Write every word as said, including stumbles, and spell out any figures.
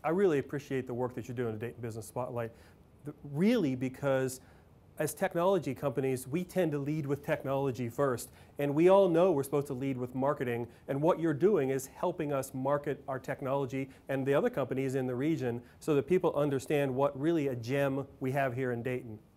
I really appreciate the work that you're doing at Dayton Business Spotlight, the, really because as technology companies, we tend to lead with technology first, and we all know we're supposed to lead with marketing, and what you're doing is helping us market our technology and the other companies in the region so that people understand what really a gem we have here in Dayton.